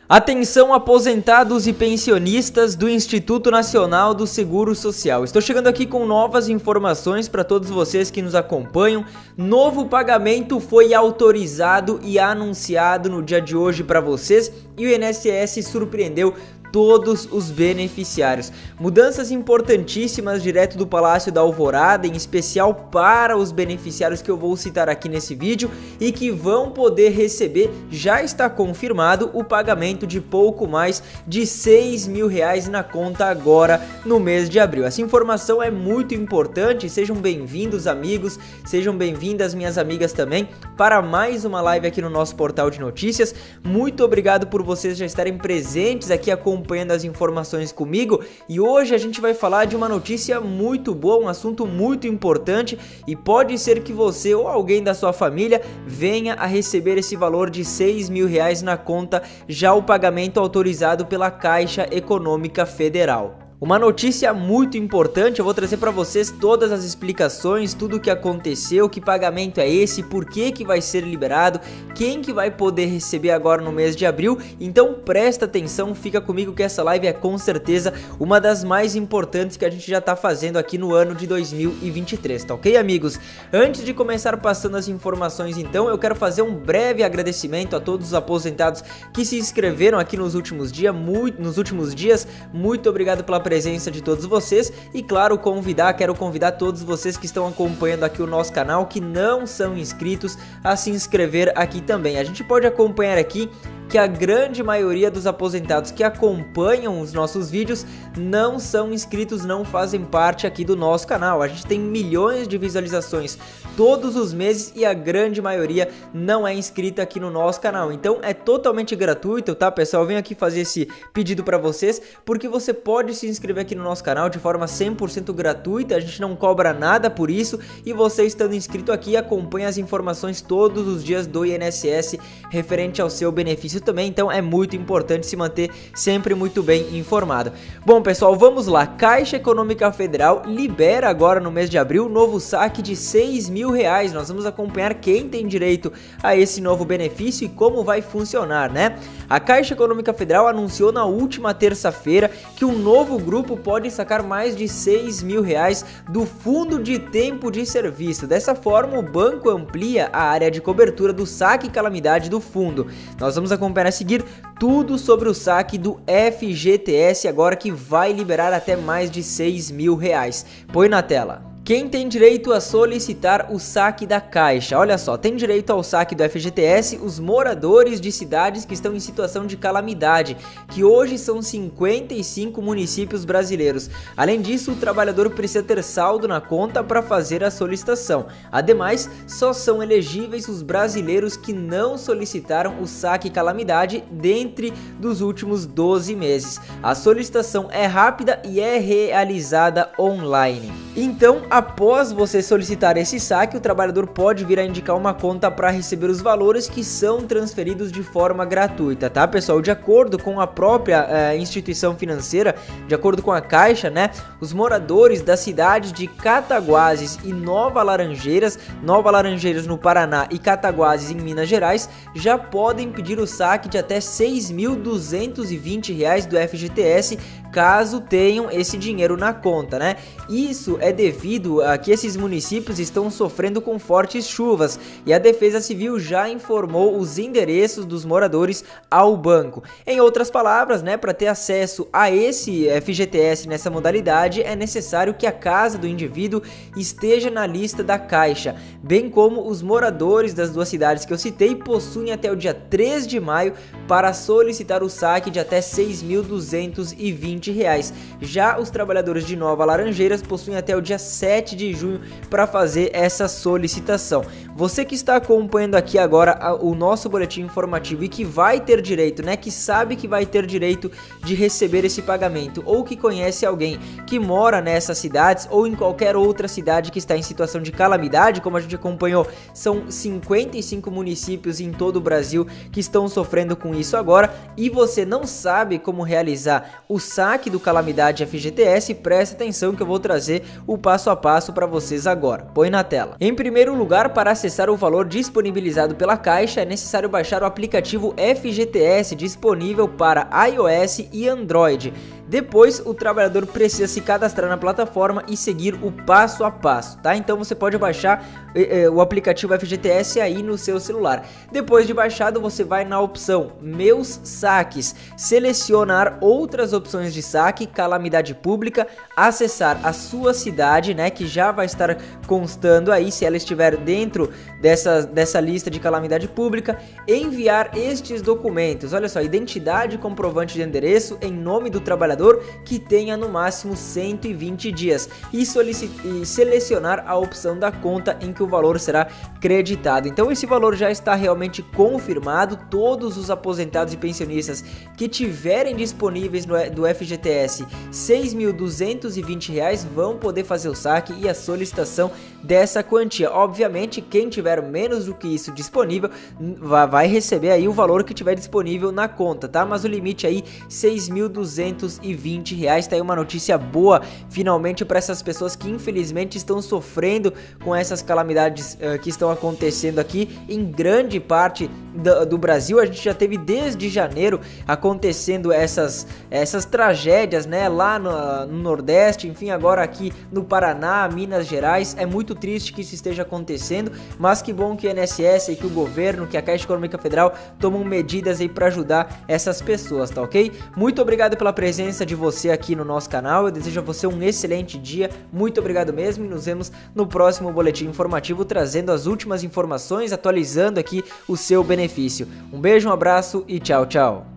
Atenção aposentados e pensionistas do Instituto Nacional do Seguro Social. Estou chegando aqui com novas informações para todos vocês que nos acompanham. Novo pagamento foi autorizado e anunciado no dia de hoje para vocês e o INSS surpreendeu todos os beneficiários. Mudanças importantíssimas direto do Palácio da Alvorada, em especial para os beneficiários que eu vou citar aqui nesse vídeo e que vão poder receber, já está confirmado, o pagamento de pouco mais de R$6.000 na conta agora no mês de abril. Essa informação é muito importante, sejam bem-vindos amigos, sejam bem-vindas minhas amigas também para mais uma live aqui no nosso portal de notícias. Muito obrigado por vocês já estarem presentes aqui acompanhando as informações comigo, e hoje a gente vai falar de uma notícia muito boa, um assunto muito importante, e pode ser que você ou alguém da sua família venha a receber esse valor de R$6.000 na conta, já o pagamento autorizado pela Caixa Econômica Federal. Uma notícia muito importante, eu vou trazer para vocês todas as explicações, tudo o que aconteceu, que pagamento é esse, por que vai ser liberado, quem que vai poder receber agora no mês de abril. Então presta atenção, fica comigo que essa live é com certeza uma das mais importantes que a gente já está fazendo aqui no ano de 2023, tá ok, amigos? Antes de começar passando as informações, então, eu quero fazer um breve agradecimento a todos os aposentados que se inscreveram aqui nos últimos dias, muito obrigado pela presença de todos vocês e claro, quero convidar todos vocês que estão acompanhando aqui o nosso canal, que não são inscritos, a se inscrever aqui também. A gente pode acompanhar aqui que a grande maioria dos aposentados que acompanham os nossos vídeos não são inscritos, não fazem parte aqui do nosso canal. A gente tem milhões de visualizações todos os meses e a grande maioria não é inscrita aqui no nosso canal. Então é totalmente gratuito, tá, pessoal? Eu venho aqui fazer esse pedido para vocês porque você pode se inscrever aqui no nosso canal de forma 100% gratuita, a gente não cobra nada por isso, e você estando inscrito aqui acompanha as informações todos os dias do INSS referente ao seu benefício também, então é muito importante se manter sempre muito bem informado. Bom, pessoal, vamos lá. Caixa Econômica Federal libera agora no mês de abril novo saque de R$6.000. Nós vamos acompanhar quem tem direito a esse novo benefício e como vai funcionar, né? A Caixa Econômica Federal anunciou na última terça-feira que um novo grupo pode sacar mais de R$6.000 do Fundo de Tempo de Serviço. Dessa forma, o banco amplia a área de cobertura do saque e calamidade do fundo. Nós vamos acompanhar a seguir tudo sobre o saque do FGTS agora, que vai liberar até mais de R$6.000. Põe na tela. Quem tem direito a solicitar o saque da Caixa? Olha só, tem direito ao saque do FGTS os moradores de cidades que estão em situação de calamidade, que hoje são 55 municípios brasileiros. Além disso, o trabalhador precisa ter saldo na conta para fazer a solicitação. Ademais, só são elegíveis os brasileiros que não solicitaram o saque calamidade dentre dos últimos 12 meses. A solicitação é rápida e é realizada online. Então, após você solicitar esse saque, o trabalhador pode vir a indicar uma conta para receber os valores que são transferidos de forma gratuita, tá, pessoal? De acordo com a própria instituição financeira, de acordo com a Caixa, né, os moradores das cidades de Cataguases e Nova Laranjeiras no Paraná e Cataguases em Minas Gerais, já podem pedir o saque de até R$6.220 do FGTS, caso tenham esse dinheiro na conta, né? Isso é devido a que esses municípios estão sofrendo com fortes chuvas e a Defesa Civil já informou os endereços dos moradores ao banco. Em outras palavras, né, para ter acesso a esse FGTS nessa modalidade é necessário que a casa do indivíduo esteja na lista da Caixa, bem como os moradores das duas cidades que eu citei possuem até o dia 3 de maio para solicitar o saque de até R$6.220. Já os trabalhadores de Nova Laranjeiras possuem até o dia 7 de junho para fazer essa solicitação. Você que está acompanhando aqui agora o nosso boletim informativo e que vai ter direito, né, que sabe que vai ter direito de receber esse pagamento, ou que conhece alguém que mora nessas cidades ou em qualquer outra cidade que está em situação de calamidade, como a gente acompanhou, são 55 municípios em todo o Brasil que estão sofrendo com isso agora, e você não sabe como realizar o saque do calamidade FGTS, presta atenção que eu vou trazer o passo a passo para vocês agora. Põe na tela. Em primeiro lugar, para acessar o valor disponibilizado pela Caixa, é necessário baixar o aplicativo FGTS disponível para iOS e Android. Depois, o trabalhador precisa se cadastrar na plataforma e seguir o passo a passo, tá? Então você pode baixar o aplicativo FGTS aí no seu celular. Depois de baixado, você vai na opção Meus Saques, selecionar outras opções de saque, calamidade pública, acessar a sua cidade, né, que já vai estar constando aí se ela estiver dentro dessa lista de calamidade pública, enviar estes documentos. Olha só, identidade e comprovante de endereço em nome do trabalhador que tenha no máximo 120 dias e selecionar a opção da conta em que o valor será creditado. Então esse valor já está realmente confirmado. Todos os aposentados e pensionistas que tiverem disponíveis do FGTS R$ 6.220 vão poder fazer o saque e a solicitação dessa quantia. Obviamente, quem tiver menos do que isso disponível vai receber aí o valor que tiver disponível na conta, tá? Mas o limite aí R$ 6.220. Tá aí uma notícia boa finalmente para essas pessoas que infelizmente estão sofrendo com essas calamidades que estão acontecendo aqui em grande parte do Brasil. A gente já teve desde janeiro acontecendo essas tragédias, né, lá no Nordeste, enfim, agora aqui no Paraná, Minas Gerais. É muito triste que isso esteja acontecendo, mas que bom que o INSS e que o governo, que a Caixa Econômica Federal tomam medidas aí para ajudar essas pessoas, tá ok? Muito obrigado pela presença de você aqui no nosso canal. Eu desejo a você um excelente dia. Muito obrigado mesmo e nos vemos no próximo boletim informativo trazendo as últimas informações, atualizando aqui o seu benefício. Um beijo, um abraço e tchau, tchau.